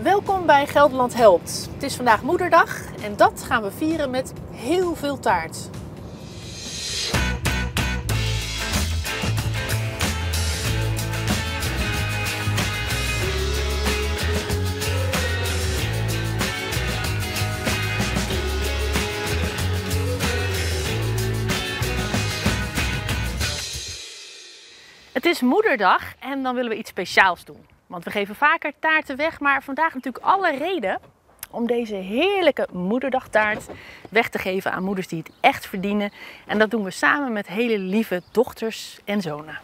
Welkom bij Gelderland Helpt. Het is vandaag Moederdag en dat gaan we vieren met heel veel taart. Het is Moederdag en dan willen we iets speciaals doen. Want we geven vaker taarten weg, maar vandaag natuurlijk alle reden om deze heerlijke Moederdagtaart weg te geven aan moeders die het echt verdienen. En dat doen we samen met hele lieve dochters en zonen.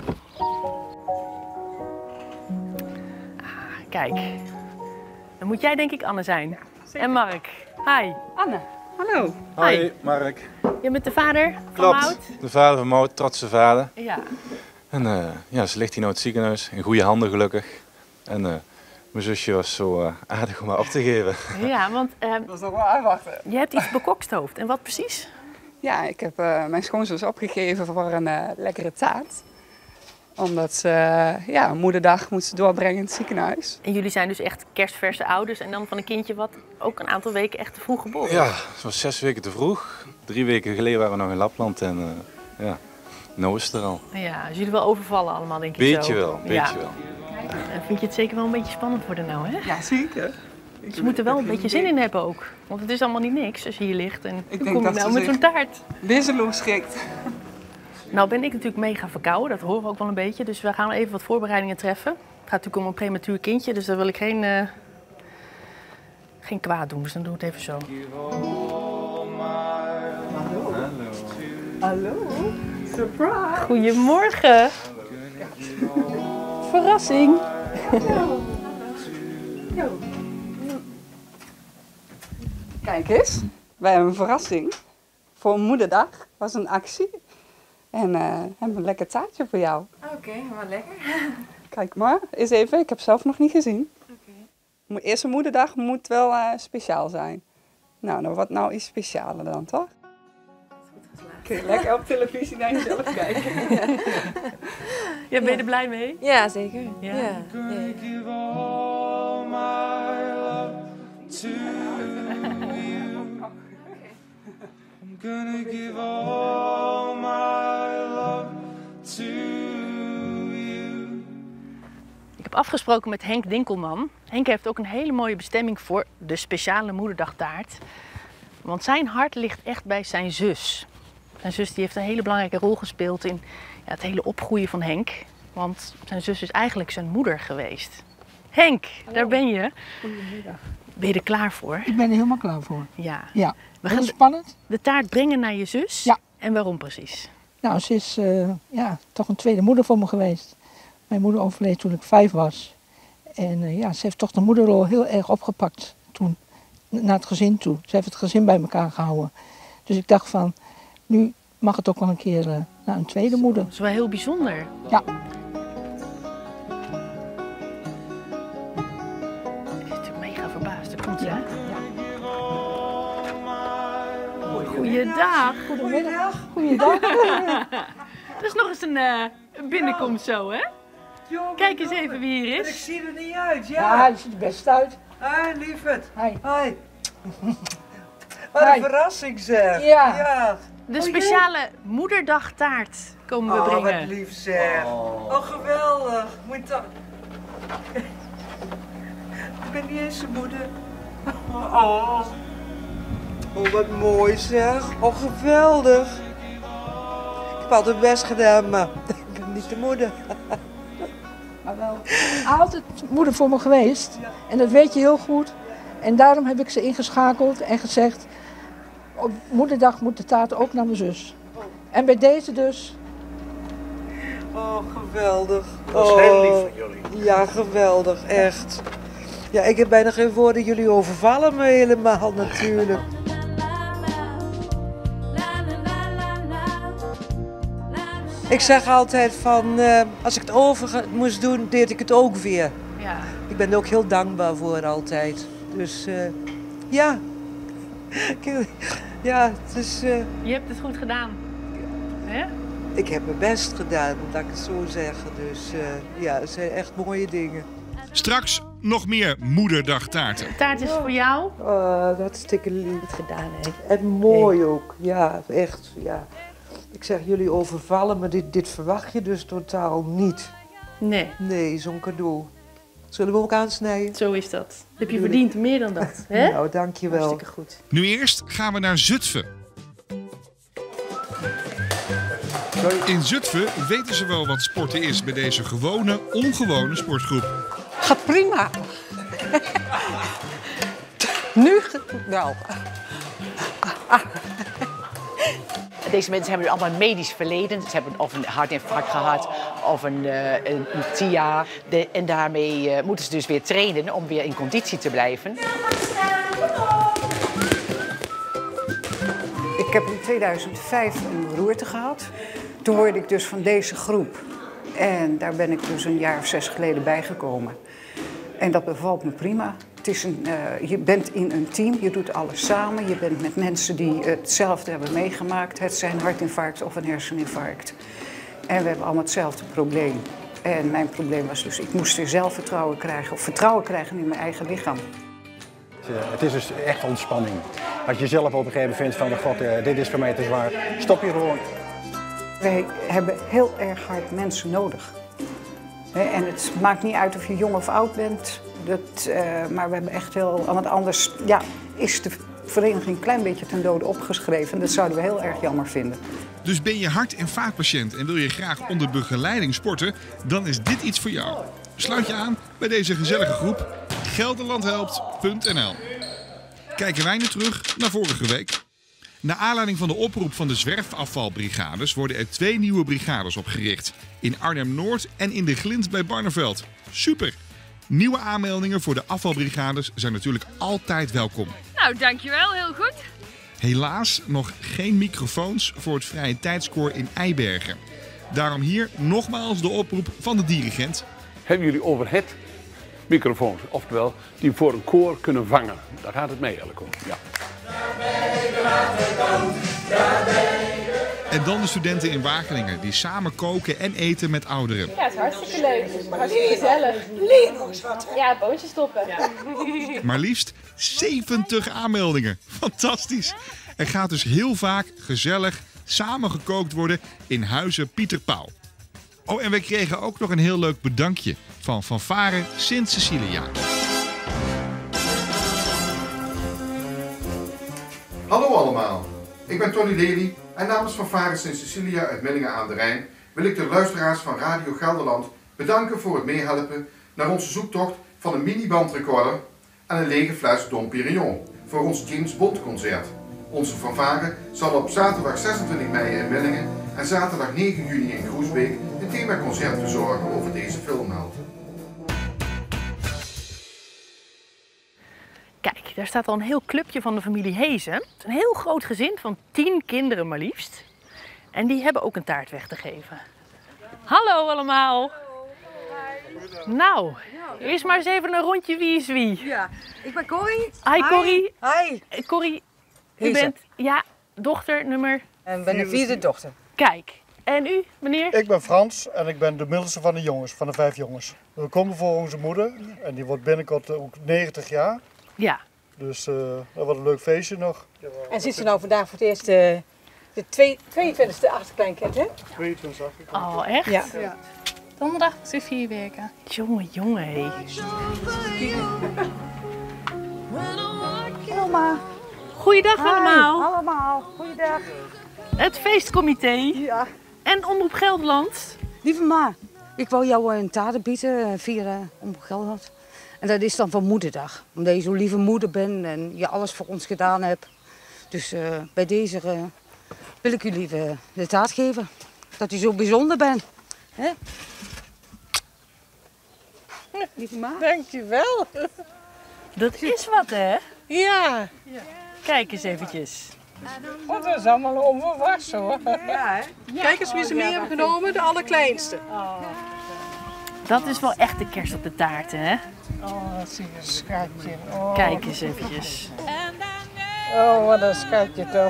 Kijk, dan moet jij denk ik Anne zijn. Ja, en Mark. Hi. Anne, hallo. Hoi, Mark. Je bent de vader van Klopt, Maud? de vader van Maud, trotse vader. Ja. En ja, ze ligt hier nou in het ziekenhuis, in goede handen gelukkig. En mijn zusje was zo aardig om haar op te geven. Ja, want Dat is nog wel aanwachten. je hebt iets bekokstoofd. En wat precies? Ja, ik heb mijn schoonzus opgegeven voor een lekkere taart. Omdat ze moederdag moest doorbrengen in het ziekenhuis. En jullie zijn dus echt kerstverse ouders en dan van een kindje wat ook een aantal weken echt te vroeg geboren is. Ja, het was 6 weken te vroeg. 3 weken geleden waren we nog in Lapland en ja, nou is het er al. Ja, dus jullie wel overvallen allemaal denk ik zo. Beetje wel, beetje wel. En vind je het zeker wel een beetje spannend worden nou, hè? Ja, zeker. Ze moeten wel een beetje zin in hebben ook. Want het is allemaal niet niks als je hier ligt en Ik dan denk kom je dat nou ze met zo'n taart. wezenloos schrikt. Nou ben ik natuurlijk mega verkouden, dat horen we ook wel een beetje. Dus we gaan even wat voorbereidingen treffen. Het gaat natuurlijk om een prematuur kindje, dus daar wil ik geen kwaad doen. Dus dan doe ik het even zo. Hallo. Surprise. Goedemorgen. Verrassing. Kijk eens, wij hebben een verrassing. Voor Moederdag was een actie. En hebben een lekker taartje voor jou. Oké, maar lekker. Kijk maar, eens even, ik heb zelf nog niet gezien. Eerste Moederdag moet wel speciaal zijn. Nou, wat nou iets specialer dan, toch? Kun je lekker op televisie naar jezelf kijken. Ja, ben je er blij mee? Ja, zeker. Ja. Ja. Ik heb afgesproken met Henk Dinkelman. Henk heeft ook een hele mooie bestemming voor de speciale Moederdagtaart. Want zijn hart ligt echt bij zijn zus. Zijn zus die heeft een hele belangrijke rol gespeeld in het hele opgroeien van Henk. Want zijn zus is eigenlijk zijn moeder geweest. Henk, daar ben je. Goedemiddag. Ben je er klaar voor? Ik ben er helemaal klaar voor. Ja. Ja, We heel gaan spannend. de taart brengen naar je zus. Ja. En waarom precies? Nou, ze is toch een tweede moeder voor me geweest. Mijn moeder overleed toen ik 5 was. En ze heeft toch de moederrol heel erg opgepakt toen, naar het gezin toe. Ze heeft het gezin bij elkaar gehouden. Dus ik dacht van, nu mag het ook wel een keer naar een tweede moeder. Dat is wel heel bijzonder. Ja. Ik zit er mega verbaasd. Daar komt ze, hè? Ja. Goeiedag. Goedemiddag. Goeiedag. Dat is nog eens een binnenkomst zo, hè? Kijk eens even wie hier Ik is. zie er niet uit, Ja, ja. die ziet er best uit. Hoi, lieverd. Hi. Hoi. Wat een Hi. verrassing zeg. Ja. De speciale Moederdagtaart komen we Oh, brengen. wat lief zeg. Oh, geweldig. Moet je toch... Ik ben niet eens zijn moeder. Oh. Oh, wat mooi zeg. Oh, geweldig. Ik heb altijd best gedaan, maar ik ben niet de moeder. Maar wel altijd moeder voor me geweest. En dat weet je heel goed. En daarom heb ik ze ingeschakeld en gezegd, op Moederdag moet de taart ook naar mijn zus. En bij deze dus. Oh, geweldig. Dat is heel lief van jullie. Ja, geweldig, echt. Ja, ik heb bijna geen woorden. Jullie overvallen me helemaal natuurlijk. Ik zeg altijd van, als ik het over moest doen, deed ik het ook weer. Ja. Ik ben er ook heel dankbaar voor altijd. Dus ja. Ja, het is... Je hebt het goed gedaan. Hè? Ik heb mijn best gedaan, laat ik het zo zeggen. Dus ja, het zijn echt mooie dingen. Straks nog meer moederdagtaarten. De taart is voor jou. Oh, dat is hartstikke lief. Goed gedaan, hè? En mooi ook. Ja, echt. Ja. Ik zeg jullie overvallen, maar dit verwacht je dus totaal niet. Nee. Nee, zo'n cadeau. Zullen we ook aansnijden? Zo is dat. Dat heb je verdiend, meer dan dat. Hè? Nou, dankjewel. Hartstikke goed. Nu eerst gaan we naar Zutphen. In Zutphen weten ze wel wat sporten is bij deze gewone, ongewone sportgroep. Gaat prima. Nu wel. Deze mensen hebben allemaal een medisch verleden. Ze hebben of een hartinfarct gehad of een TIA. En daarmee moeten ze dus weer trainen om weer in conditie te blijven. Ik heb in 2005 een beroerte gehad. Toen hoorde ik dus van deze groep. En daar ben ik dus een jaar of 6 geleden bijgekomen. En dat bevalt me prima. Het is je bent in een team, je doet alles samen. Je bent met mensen die hetzelfde hebben meegemaakt. Het zijn een hartinfarct of een herseninfarct. En we hebben allemaal hetzelfde probleem. En mijn probleem was dus, ik moest weer zelfvertrouwen krijgen. Of vertrouwen krijgen in mijn eigen lichaam. Het is dus echt ontspanning. Als je zelf op een gegeven moment vindt van, god, dit is voor mij te zwaar, stop je gewoon. Wij hebben heel erg hard mensen nodig. En het maakt niet uit of je jong of oud bent. Maar we hebben echt heel... Want anders is de vereniging een klein beetje ten dode opgeschreven. Dat zouden we heel erg jammer vinden. Dus ben je hart- en vaatpatiënt en wil je graag onder begeleiding sporten, dan is dit iets voor jou. Sluit je aan bij deze gezellige groep gelderlandhelpt.nl. Kijken wij nu terug naar vorige week. Naar aanleiding van de oproep van de zwerfafvalbrigades worden er 2 nieuwe brigades opgericht. In Arnhem-Noord en in de Glind bij Barneveld. Super! Nieuwe aanmeldingen voor de afvalbrigades zijn natuurlijk altijd welkom. Nou, dankjewel. Heel goed. Helaas nog geen microfoons voor het vrije tijdskoor in Eibergen. Daarom hier nogmaals de oproep van de dirigent. Hebben jullie overhead microfoons, oftewel die voor een koor kunnen vangen? Daar gaat het mee eigenlijk om. Ja. En dan de studenten in Wageningen die samen koken en eten met ouderen. Ja, het is hartstikke leuk. Hartstikke gezellig. Leer ons wat. Ja, boontjes stoppen. Ja. Maar liefst 70 aanmeldingen. Fantastisch. Er gaat dus heel vaak gezellig samen gekookt worden in Huizen Pieter Pauw. Oh, en we kregen ook nog een heel leuk bedankje van Fanfare Sint Cecilia. Hallo allemaal, ik ben Tony Lely en namens Fanfare Sint Cecilia uit Millingen aan de Rijn wil ik de luisteraars van Radio Gelderland bedanken voor het meehelpen naar onze zoektocht van een mini-bandrecorder en een lege fles Dom Pérignon voor ons James Bond concert. Onze fanfare zal op zaterdag 26 mei in Millingen en zaterdag 9 juni in Groesbeek een themaconcert verzorgen over deze filmheld. Kijk, daar staat al een heel clubje van de familie Hezen. Het is een heel groot gezin van 10 kinderen maar liefst. En die hebben ook een taart weg te geven. Hallo allemaal. Nou, eerst maar eens even een rondje wie is wie. Ja, ik ben Corrie. Hi Corrie. Hi. Corrie, u Hezen. bent dochter nummer... En ben de 4e dochter. Kijk, en u, meneer? Ik ben Frans en ik ben de middelste van de jongens, van de 5 jongens. We komen voor onze moeder en die wordt binnenkort ook 90 jaar. Ja. Dus dat wordt een leuk feestje nog. En ziet ze nou vandaag voor het eerst de 22e achterkleinkind, hè? 22 Oh, echt? Ja. Donderdag is ze 4 weken. Jongen, hé. Oma. Goeiedag allemaal. Allemaal, goeiedag. Het feestcomité. Ja. En Omroep Gelderland. Lieve ma, ik wou jou een taart bieden, vieren Omroep Gelderland. En dat is dan van Moederdag. Omdat je zo'n lieve moeder bent en je alles voor ons gedaan hebt. Dus bij deze wil ik jullie de taart geven. Dat u zo bijzonder bent. Hè? Lieve ma. Dankjewel. Dat is wat, hè? Ja. Kijk eens eventjes. Oh, dat is allemaal onverwachts hoor. Ja, hè? Kijk eens wie ze mee hebben genomen, de allerkleinste. Dat is wel echt de kerst op de taart, hè? Oh, zie je, schatje. Oh. Kijk eens eventjes. Oh, wat een schatje toch.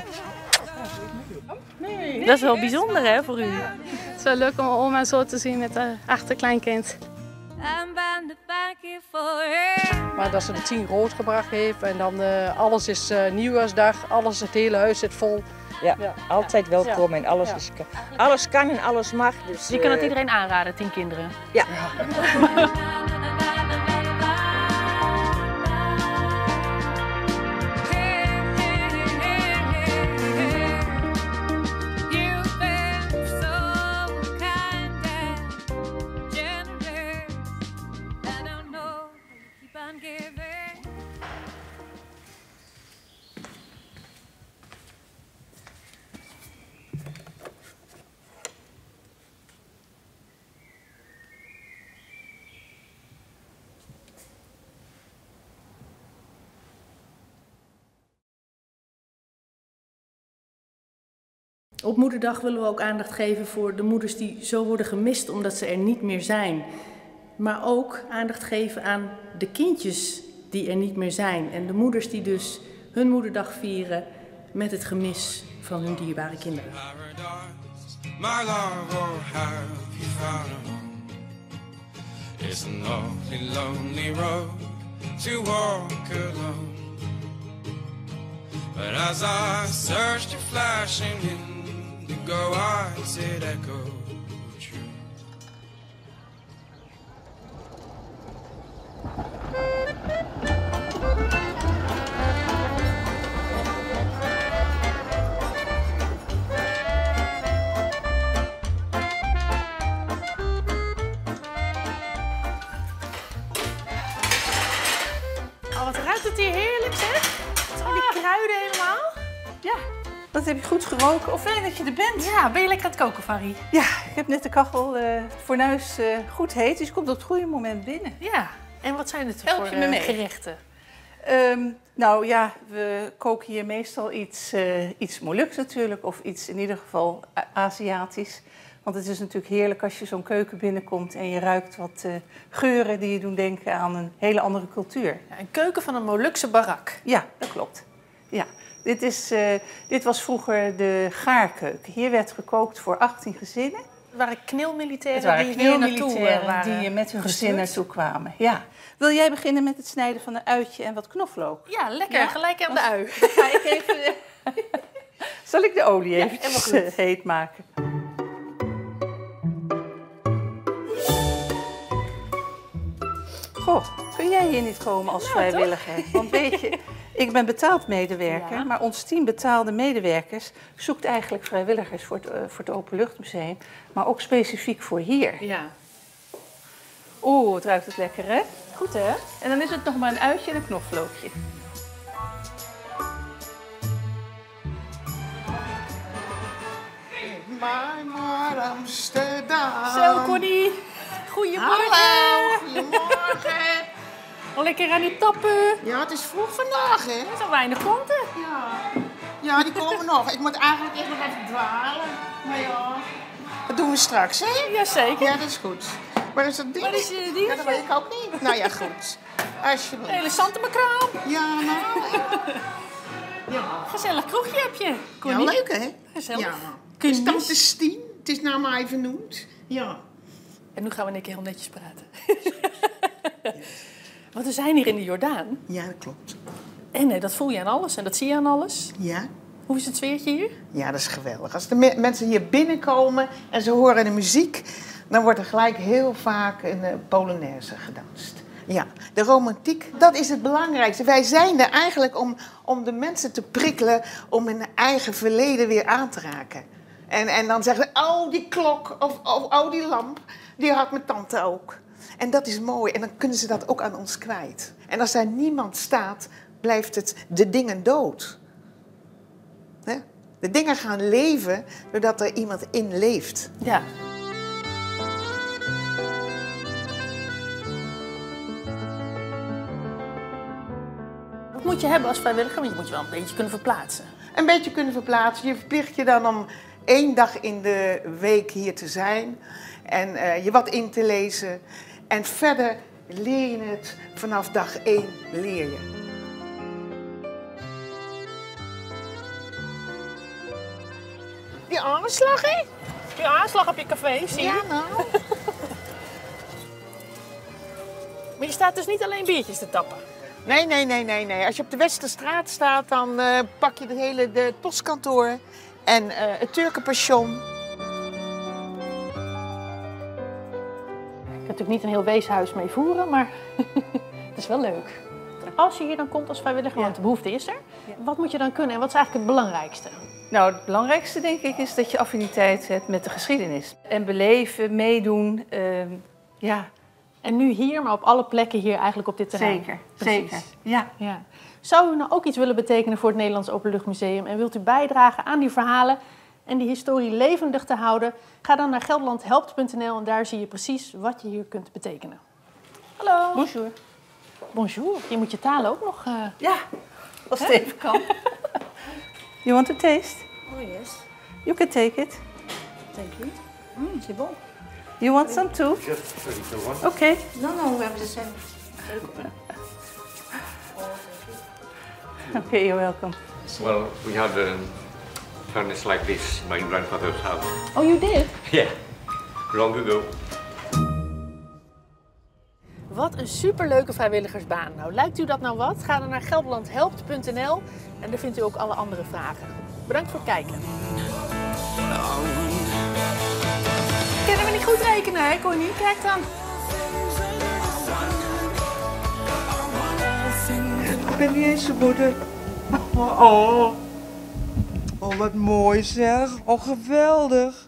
Dat is wel bijzonder, hè, voor u? Het is wel leuk om oma zo te zien met haar achterkleinkind. Maar dat ze de 10 rood gebracht heeft en dan alles is nieuwjaarsdag, alles, het hele huis zit vol. Ja, altijd welkom en alles kan en alles mag. Dus, Je kan het iedereen aanraden, 10 kinderen. Ja. Op Moederdag willen we ook aandacht geven voor de moeders die zo worden gemist omdat ze er niet meer zijn. Maar ook aandacht geven aan de kindjes die er niet meer zijn. En de moeders die dus hun Moederdag vieren met het gemis van hun dierbare kinderen. My love, or have you found a home? It's an awfully lonely road to walk alone. But as I searched your flashing indigo eyes, it echoed true. Oh, wat ruikt het hier heerlijk, zeg. Zo die kruiden helemaal. Ja, dat heb je goed geroken. Of fijn dat je er bent. Ja, ben je lekker aan het koken, Farrie? Ja, ik heb net de kachel, het fornuis goed heet, dus je komt op het goede moment binnen. Ja, en wat zijn het Help voor je me mee? gerechten? Nou ja, we koken hier meestal iets Moluks natuurlijk, of iets in ieder geval Aziatisch. Want het is natuurlijk heerlijk als je zo'n keuken binnenkomt en je ruikt wat geuren die je doen denken aan een hele andere cultuur. Ja, een keuken van een Molukse barak. Ja, dat klopt. Ja. Dit was vroeger de gaarkeuken. Hier werd gekookt voor 18 gezinnen. Het waren knilmilitairen, Het waren die hier naartoe knilmilitairen waren die met hun gezin gestuurd. naartoe kwamen. Ja. Wil jij beginnen met het snijden van een uitje en wat knoflook? Ja, lekker. Gelijk aan de ui. Dan ga ik even... Zal ik de olie Ja, eventjes helemaal goed. heet maken? Goh, kun jij hier niet komen als vrijwilliger? Want weet je, ik ben betaald medewerker, maar ons team betaalde medewerkers zoekt eigenlijk vrijwilligers voor het Openluchtmuseum, maar ook specifiek voor hier. Ja. Oeh, het ruikt het lekker, hè? Goed, hè? En dan is het nog maar een uitje en een knoflookje. Maar Amsterdam. Zo, Connie. Goedemorgen. Hallo, goedemorgen. Al lekker aan het tappen. Ja, het is vroeg vandaag, hè? Er zijn weinig klanten. Ja, die komen nog. Ik moet eigenlijk eerst nog even dwalen. Maar ja, dat doen we straks, hè? Jazeker. Ja, dat is goed. Waar is dat ding? Waar is je dingetje? Ja, dat weet ik ook niet. Nou ja, goed. Alsjeblieft. Hele Santemekraam. Ja, nou. Ja. Gezellig kroegje heb je, Ja, Connie. leuk, hè? Gezellig. Ja. Het is tante Stien. Het is naar mij vernoemd. Ja. En nu gaan we een keer heel netjes praten. Want we zijn hier in de Jordaan. Ja, dat klopt. En dat voel je aan alles en dat zie je aan alles. Ja. Hoe is het sfeertje hier? Ja, dat is geweldig. Als de mensen hier binnenkomen en ze horen de muziek, dan wordt er gelijk heel vaak een Polonaise gedanst. Ja, de romantiek, dat is het belangrijkste. Wij zijn er eigenlijk om de mensen te prikkelen, om hun eigen verleden weer aan te raken. En dan zeggen ze, oh, die klok, of oh, die lamp, die had mijn tante ook. En dat is mooi. En dan kunnen ze dat ook aan ons kwijt. En als daar niemand staat, blijft het de dingen dood. Hè? De dingen gaan leven doordat er iemand in leeft. Ja. Wat moet je hebben als vrijwilliger? Want je moet je wel een beetje kunnen verplaatsen. Een beetje kunnen verplaatsen. Je verplicht je dan om 1 dag in de week hier te zijn. En je wat in te lezen. En verder leer je het vanaf dag 1 leer je. Die aanslag, hè? Die aanslag op je café, zie je? Ja, nou. Maar je staat dus niet alleen biertjes te tappen? Nee. Als je op de Westerstraat staat, dan pak je het postkantoor en het Turkenpension. Ik kan natuurlijk niet een heel weeshuis mee voeren, maar het is wel leuk. Als je hier dan komt als vrijwilliger, want de behoefte is er, wat moet je dan kunnen en wat is eigenlijk het belangrijkste? Nou, het belangrijkste denk ik is dat je affiniteit hebt met de geschiedenis. En beleven, meedoen, ja. En nu hier, maar op alle plekken hier eigenlijk op dit terrein. Zeker. Ja. Zou u nou ook iets willen betekenen voor het Nederlands Openluchtmuseum en wilt u bijdragen aan die verhalen en die historie levendig te houden? Ga dan naar gelderlandhelpt.nl en daar zie je precies wat je hier kunt betekenen. Hallo. Bonjour. Bonjour. Je moet je taal ook nog... Ja, als het even kan. You want to taste? Oh yes. You can take it. Thank you. C'est bon. You want some too? Just 32 one. Okay. No, we have the same. Okay, you're welcome. Well, we had a furnace like this in my grandfather's house. Oh, you did? Yeah, long ago. Wat een superleuke vrijwilligersbaan. Nou, lijkt u dat nou wat? Ga dan naar gelderlandhelpt.nl en daar vindt u ook alle andere vragen. Bedankt voor het kijken. Kunnen we niet goed rekenen, hè, Connie? Kijk dan. Ik ben niet eens zijn moeder. Oh, wat mooi zeg. Oh, geweldig.